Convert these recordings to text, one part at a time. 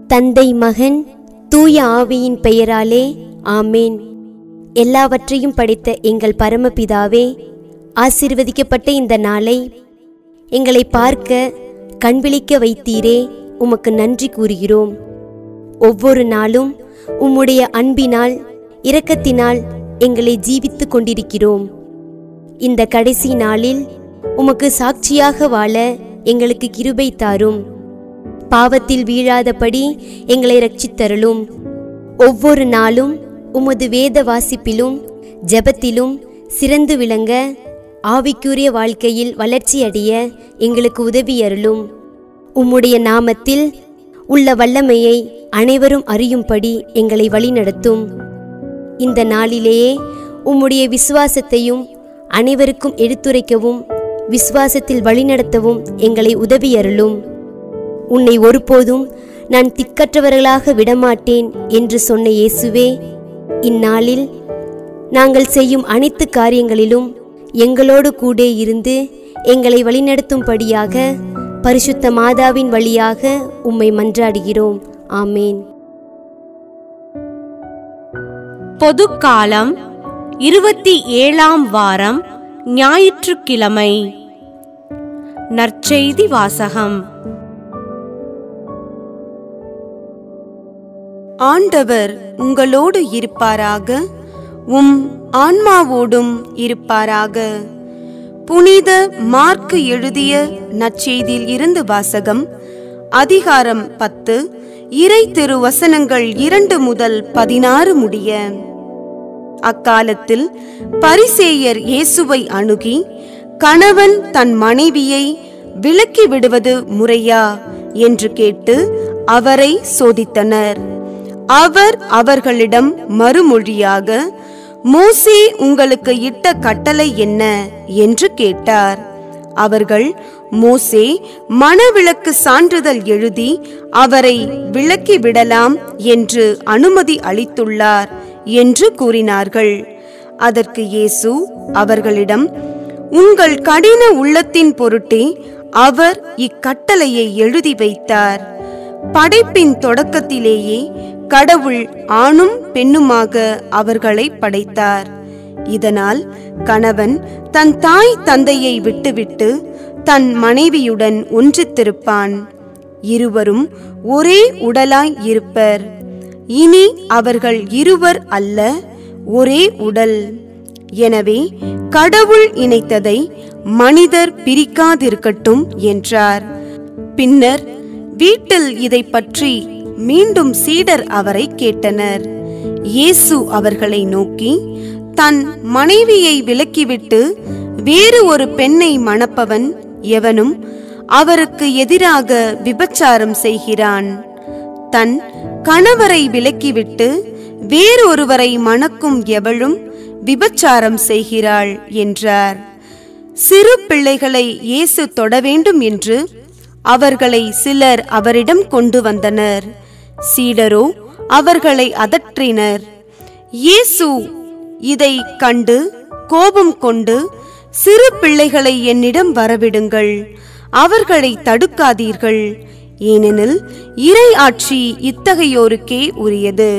தந்தை, மகன், தூய ஆவியின் பெயராலே ஆமேன். எல்லாவற்றையும் படைத்த எங்கள் பரமபிதாவே, ஆசீர்வதிக்கப்பட்ட இந்த நாளை எங்களை பார்க்க கண்விழிக்க வைத்தீரே, உமக்கு நன்றி கூறுகிறோம். ஒவ்வொரு நாளும் உம்முடைய அன்பினால், இரக்கத்தினால் எங்களை ஜீவித்து கொண்டிருக்கிறோம். இந்த கடைசி நாளில் உமக்கு சாட்சியாக வாழ எங்களுக்கு கிருபை தாரும். பாவத்தில் வீழாதபடி எங்களை இரட்சித்தருளும். ஒவ்வொரு நாளும் உமது வேத வாசிப்பிலும் ஜெபத்திலும் சிறந்து விளங்க, ஆவிக்குரிய வாழ்க்கையில் வளர்ச்சி அடைய எங்களுக்கு உதவி அருளும். உம்முடைய நாமத்தில் உள்ள வல்லமையை அனைவரும் அறியும்படி எங்களை வழிநடத்தும். இந்த நாளிலேயே உம்முடைய விசுவாசத்தையும் அனைவருக்கும் எடுத்துரைக்கவும், விசுவாசத்தில் வழிநடத்தவும் எங்களை உதவி அருளும். உன்னை ஒருபோதும் நான் திக்கற்றவர்களாக விடமாட்டேன் என்று சொன்ன இயேசுவே, இந்நாளில் நாங்கள் செய்யும் அனைத்து காரியங்களிலும் எங்களோடு கூட இருந்து எங்களை வழிநடத்தும்படியாக பரிசுத்த மாதாவின் வழியாக உம்மை மன்றாடுகிறோம். ஆமேன். பொதுக்காலம் 27ஆம் வாரம், ஞாயிற்றுக்கிழமை. நற்செய்தி வாசகம். ஆண்டவர் உங்களோடு இருப்பாராக, உம் ஆன்மாவோடும் இருப்பாராக. புனித மார்க்கு எழுதிய நற்செய்தியில் இருந்து வாசகம். அதிகாரம் 10, இறை திருவசனங்கள் 2 முதல் 16 முடிய. அக்காலத்தில் பரிசேயர் இயேசுவை அணுகி, கணவன் தன் மனைவியை விலக்கி விடுவது முறையா என்று கேட்டு அவரை சோதித்தனர். அவர் அவர்களிடம் மறுமொழியாக, மோசே உங்களுக்கு இட்ட கட்டளை என்ன என்று கேட்டார். அவர்கள், மோசே மணவிலக்கு சான்றிதழ் எழுதி அவரை விலக்கி விடலாம் என்று அனுமதி அளித்துள்ளார் என்று கூறினார்கள். அதற்கு இயேசு அவர்களிடம், உங்கள் கடின உள்ளத்தின் பொருட்டே அவர் இக்கட்டளையை எழுதி வைத்தார். படைப்பின் தொடக்கத்திலேயே கடவுள் ஆணும் பெண்ணுமாக அவர்களை படைத்தார். இதனால் கணவன் தன் தாய் தந்தையை விட்டுவிட்டு தன் மனைவியுடன் ஒன்றித்திருப்பான். இருவரும் ஒரே உடலாய் இருப்பர். இனி அவர்கள் இருவர் அல்ல, ஒரே உடல். எனவே கடவுள் இணைத்ததை மனிதர் பிரிக்காதிருக்கட்டும் என்றார். பின்னர் வீட்டில் இதை பற்றி மீண்டும் சீடர் அவரை கேட்டனர். இயேசு அவர்களை நோக்கி, தன் மனைவியை விலக்கிவிட்டு வேறு ஒரு பெண்ணை மணப்பவன் எவனும் அவருக்கு எதிராக விபச்சாரம் செய்கிறான். தன் கணவரை விலக்கிவிட்டு வேறொருவரை மணக்கும் எவளும் விபச்சாரம் செய்கிறாள் என்றார். சிறு பிள்ளைகளை இயேசு தொட வேண்டும் என்று அவர்களை சிலர் அவரிடம் கொண்டு வந்தனர். சீடரோ அவர்களை அதற்றினர். இயேசு இதை கண்டு கோபம் கொண்டு, சிறு பிள்ளைகளை என்னிடம் வரவிடுங்கள், அவர்களை தடுக்காதீர்கள், ஏனெனில் இறை ஆட்சி இத்தகையோருக்கே உரியது.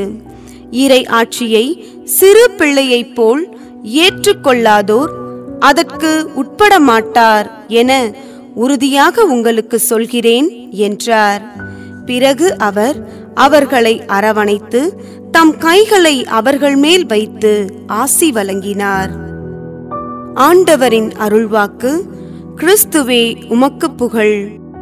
இறை ஆட்சியை சிறு பிள்ளையைப் போல் ஏற்றுக்கொள்ளாதோர் அதற்கு உட்பட மாட்டார் என உறுதியாக உங்களுக்கு சொல்கிறேன் என்றார். பிறகு அவர் அவர்களை அரவணைத்து தம் கைகளை அவர்கள் மேல் வைத்து ஆசி வழங்கினார். ஆண்டவரின் அருள்வாக்கு. கிறிஸ்துவே உமக்கு புகழ்.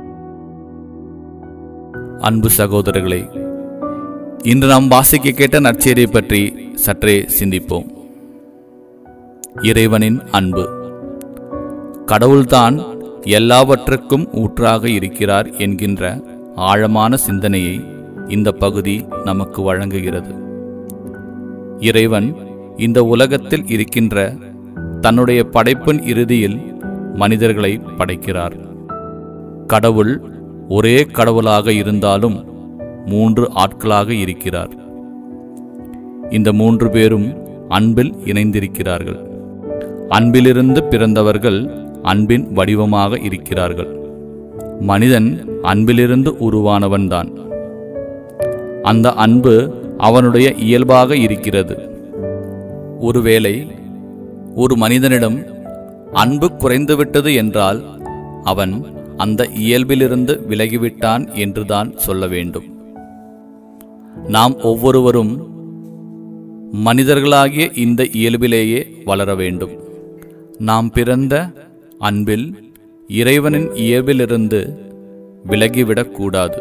அன்பு சகோதரர்களே, இன்று நாம் வாசிக்க கேட்ட நற்செய்தியை பற்றி சற்றே சிந்திப்போம். இறைவனின் அன்பு. கடவுள்தான் எல்லாவற்றுக்கும் ஊற்றாக இருக்கிறார் என்கின்ற ஆழமான சிந்தனையை இந்த பகுதி நமக்கு வழங்குகிறது. இறைவன் இந்த உலகத்தில் இருக்கின்ற தன்னுடைய படைப்பின் இறுதியில் மனிதர்களை படைக்கிறார். கடவுள் ஒரே கடவுளாக இருந்தாலும் 3 ஆட்களாக இருக்கிறார். இந்த 3 பேரும் அன்பில் இணைந்திருக்கிறார்கள். அன்பிலிருந்து பிறந்தவர்கள் அன்பின் வடிவமாக இருக்கிறார்கள். மனிதன் அன்பிலிருந்து உருவானவன்தான். அந்த அன்பு அவனுடைய இயல்பாக இருக்கிறது. ஒருவேளை ஒரு மனிதனிடம் அன்பு குறைந்துவிட்டது என்றால் அவன் அந்த இயல்பிலிருந்து விலகிவிட்டான் என்றுதான் சொல்ல வேண்டும். நாம் ஒவ்வொருவரும் மனிதர்களாகிய இந்த இயல்பிலேயே வளர வேண்டும். நாம் பிறந்த அன்பில் இறைவனின் இயல்பிலிருந்து விலகிவிடக்கூடாது.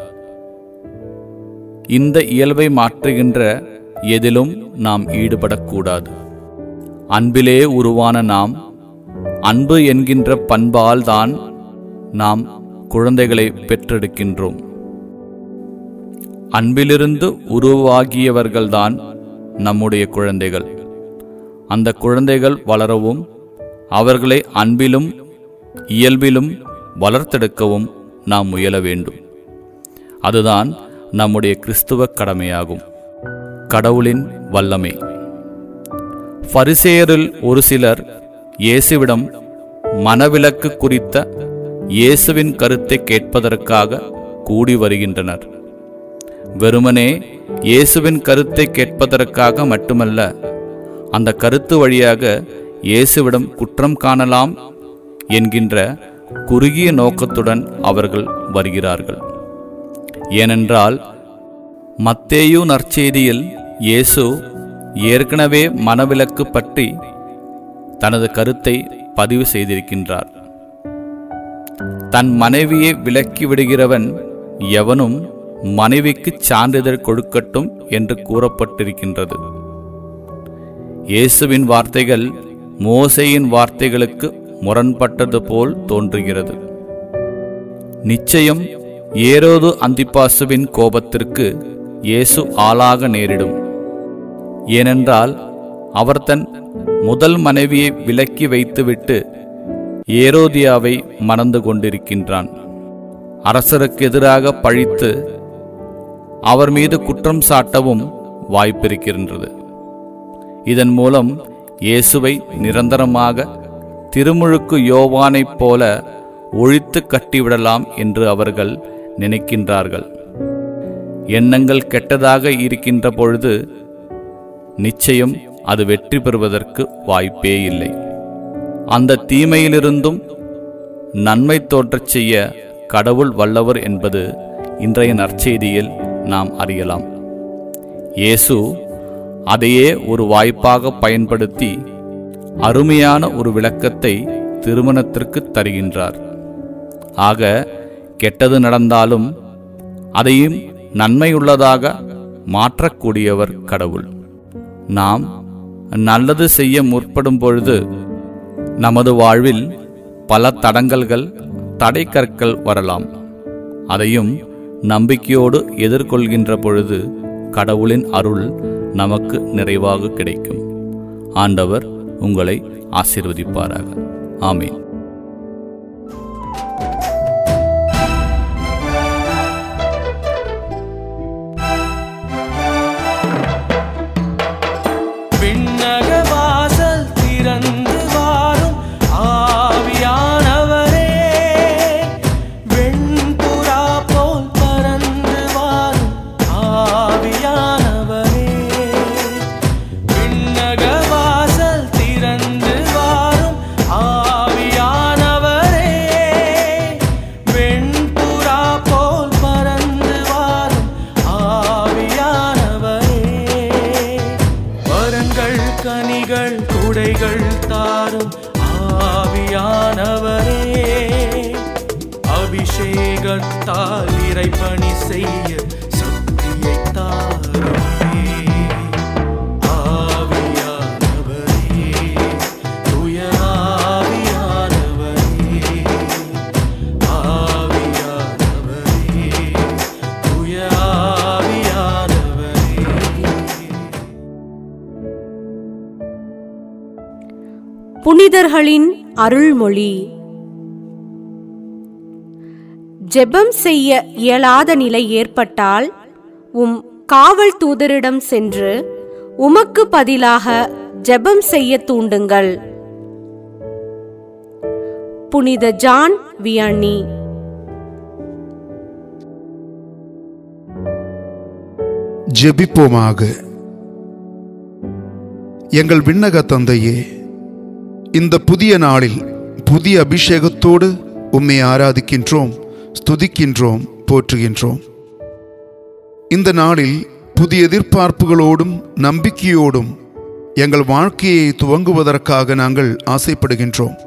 இந்த இயல்பை மாற்றுகின்ற எதிலும் நாம் ஈடுபடக்கூடாது. அன்பிலே உருவான நாம் அன்பு என்கின்ற பண்பால் தான் நாம் குழந்தைகளை பெற்றெடுக்கின்றோம். அன்பிலிருந்து உருவாகியவர்கள்தான் நம்முடைய குழந்தைகள். அந்த குழந்தைகள் வளரவும் அவர்களை அன்பிலும் இயல்பிலும் வளர்த்தெடுக்கவும் நாம் முயல வேண்டும். அதுதான் நம்முடைய கிறிஸ்துவ கடமையாகும். கடவுளின் வல்லமை. பரிசேயரில் ஒரு சிலர் இயேசுவிடம் மனவிலக்கு குறித்த இயேசுவின் கருத்தை கேட்பதற்காக கூடி வருகின்றனர். வெறுமனே இயேசுவின் கருத்தை கேட்பதற்காக மட்டுமல்ல, அந்த கருத்து வழியாக இயேசுவிடம் குற்றம் காணலாம் என்கின்ற குறுகிய நோக்கத்துடன் அவர்கள் வருகிறார்கள். ஏனென்றால் மத்தேயு நற்செய்தியில் இயேசு ஏற்கனவே மனவிலக்கு பற்றி தனது கருத்தை பதிவு செய்திருக்கின்றார். தன் மனைவியை விலக்கி விடுகிறவன் எவனும் மனைவிக்கு சான்றிதழ் கொடுக்கட்டும் என்று கூறப்பட்டிருக்கின்றது. இயேசுவின் வார்த்தைகள் மோசேயின் வார்த்தைகளுக்கு முரண்பட்டது போல் தோன்றுகிறது. நிச்சயம் ஏரோது அந்திப்பாசுவின் கோபத்திற்கு இயேசு ஆளாக நேரிடும். ஏனென்றால் அவர் தன் முதல் மனைவியை விலக்கி வைத்துவிட்டு ஏரோதியாவை மணந்து கொண்டிருக்கின்றான். அரசருக்கு எதிராக பழித்து அவர் மீது குற்றம் சாட்டவும் வாய்ப்பிருக்கின்றது. இதன் மூலம் இயேசுவை நிரந்தரமாக திருமுழுக்கு யோவானைப் போல ஒழித்து கட்டிவிடலாம் என்று அவர்கள் நினைக்கின்றார்கள். எண்ணங்கள் கெட்டதாக இருக்கின்ற பொழுது நிச்சயம் அது வெற்றி பெறுவதற்கு வாய்ப்பே இல்லை. அந்த தீமையிலிருந்தும் நன்மை தோன்றச் செய்ய கடவுள் வல்லவர் என்பது இன்றைய நற்செய்தியில் நாம் அறியலாம். இயேசு அதையே ஒரு வாய்ப்பாக பயன்படுத்தி அருமையான ஒரு விளக்கத்தை திருமணத்திற்கு தருகின்றார். ஆக கெட்டது நடந்தாலும் அதையும் நன்மையுள்ளதாக மாற்றக்கூடியவர் கடவுள். நாம் நல்லது செய்ய முற்படும் பொழுது நமது வாழ்வில் பல தடங்கல்கள், தடைக்கற்கள் வரலாம். அதையும் நம்பிக்கையோடு எதிர்கொள்கின்ற பொழுது கடவுளின் அருள் நமக்கு நிறைவாக கிடைக்கும். ஆண்டவர் உங்களை ஆசீர்வதிப்பாராக. ஆமென். அபிஷேகத்தால் இறைபணி செய்ய சக்தியை தாருமே. ஆவியானவரே, தூய ஆவியானவரே, ஆவியானவரே, தூய ஆவியானவரே. புனிதர்களின் அருள்மொழி. ஜெபம் செய்ய இயலாத நிலை ஏற்பட்டால் காவல் தூதரிடம் சென்று உமக்கு பதிலாக ஜெபம் செய்ய தூண்டுங்கள். புனித ஜான் வியன்னி. ஜெபிப்போமாக. எங்கள் விண்ணக தந்தையே, இந்த புதிய நாளில் புதிய அபிஷேகத்தோடு உம்மை ஆராதிக்கின்றோம், ஸ்துதிக்கின்றோம், போற்றுகின்றோம். இந்த நாளில் புதிய எதிர்பார்ப்புகளோடும் நம்பிக்கையோடும் எங்கள் வாழ்க்கையை துவங்குவதற்காக நாங்கள் ஆசைப்படுகின்றோம்.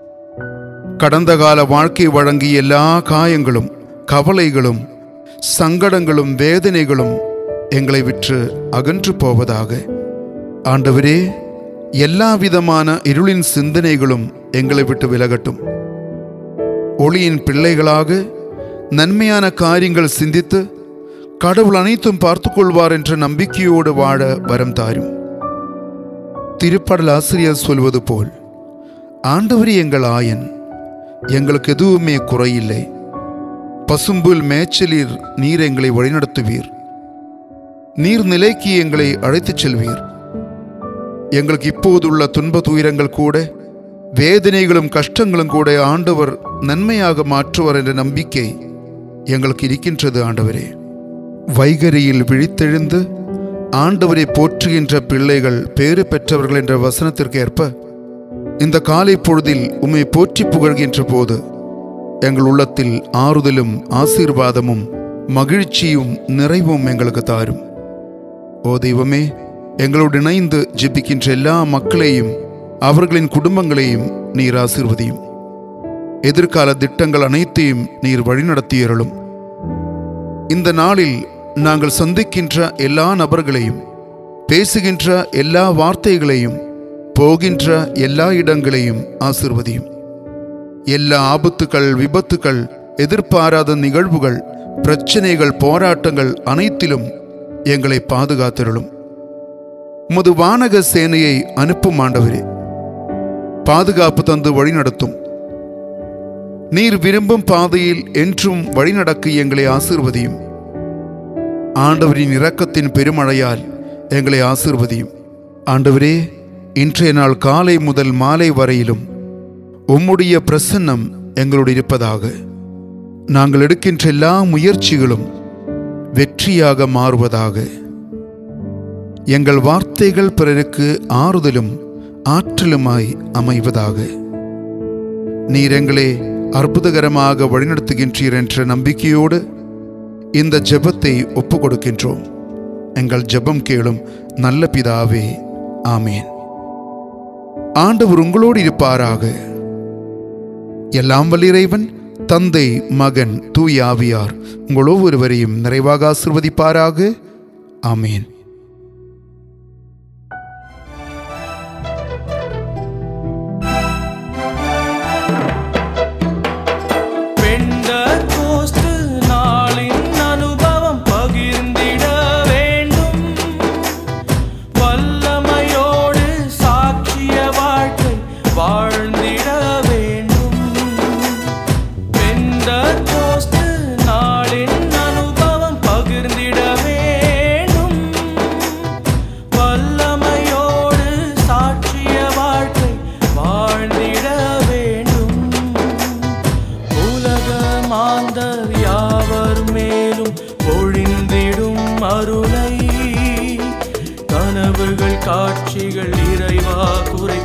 கடந்த கால வாழ்க்கை வழங்கிய எல்லா காயங்களும், கவலைகளும், சங்கடங்களும், வேதனைகளும் எங்களை விட்டு அகன்று போவதாக. ஆண்டவரே, எல்லா விதமான இருளின் சிந்தனைகளும் எங்களை விட்டு விலகட்டும். ஒளியின் பிள்ளைகளாக நன்மையான காரியங்கள் சிந்தித்து கடவுள் அனைத்தும் பார்த்து கொள்வார் என்ற நம்பிக்கையோடு வாழ வரம் தாரும். திருப்பாடல் ஆசிரியர் சொல்வது போல், ஆண்டவரே எங்கள் ஆயன், எங்களுக்கு எதுவுமே குறையில்லை. பசும்புல் மேய்ச்சலில் நீர் எங்களை வழிநடத்துவீர். நீர் நிலைக்கு எங்களை அழைத்துச் செல்வீர். எங்களுக்கு இப்போதுள்ள துன்ப துயரங்கள் கூட, வேதனைகளும் கஷ்டங்களும் கூட ஆண்டவர் நன்மையாக மாற்றுவார் என்ற நம்பிக்கை எங்களுக்கு இருக்கின்றது. ஆண்டவரே, வைகரியில் விழித்தெழுந்து ஆண்டவரை போற்றுகின்ற பிள்ளைகள் பேறு பெற்றவர்கள் என்ற வசனத்திற்கு ஏற்ப இந்த காலை பொழுதில் உம்மை போற்றி புகழ்கின்ற போது எங்கள் உள்ளத்தில் ஆறுதலும் ஆசீர்வாதமும் மகிழ்ச்சியும் நிறைவும் எங்களுக்கு தாரும். ஓ தெய்வமே, எங்களோடு இணைந்து ஜெபிக்கின்ற எல்லா மக்களையும் அவர்களின் குடும்பங்களையும் நீர் ஆசீர்வதியும். எதிர்கால திட்டங்கள் அனைத்தையும் நீர் வழிநடத்தியருளும். இந்த நாளில் நாங்கள் சந்திக்கின்ற எல்லா நபர்களையும், பேசுகின்ற எல்லா வார்த்தைகளையும், போகின்ற எல்லா இடங்களையும் ஆசீர்வதியும். எல்லா ஆபத்துக்கள், விபத்துக்கள், எதிர்பாராத நிகழ்வுகள், பிரச்சனைகள், போராட்டங்கள் அனைத்திலும் எங்களை பாதுகாத்திருளும். உமது வானக சேனையை அனுப்பும் ஆண்டவரே, பாதுகாப்பு தந்து வழிநடத்தும். நீர் விரும்பும் பாதையில் என்றும் வழிநடக்க எங்களை ஆசீர்வதியும். ஆண்டவரின் இரக்கத்தின் பெருமழையால் எங்களை ஆசீர்வதியும். ஆண்டவரே, இன்றைய நாள் காலை முதல் மாலை வரையிலும் உம்முடைய பிரசன்னம் எங்களோடு இருப்பதாக. நாங்கள் எடுக்கின்ற எல்லா முயற்சிகளும் வெற்றியாக மாறுவதாக. எங்கள் வார்த்தைகள் பிறருக்கு ஆறுதலும் ஆற்றலுமாய் அமைவதாக. நீர் எங்களை அற்புதகரமாக வழிநடத்துகின்றீர் என்ற நம்பிக்கையோடு இந்த ஜெபத்தை ஒப்பு கொடுக்கின்றோம். எங்கள் ஜெபம் கேளும் நல்ல பிதாவே, ஆமேன். ஆண்டவர் உங்களோடு இருப்பாராக. எல்லாம் வல்ல இறைவன் தந்தை, மகன், தூய ஆவியார் உங்கள் ஒவ்வொருவரையும் நிறைவாக ஆசீர்வதிப்பாராக. ஆமேன். காட்சிகள் இறைவா குறை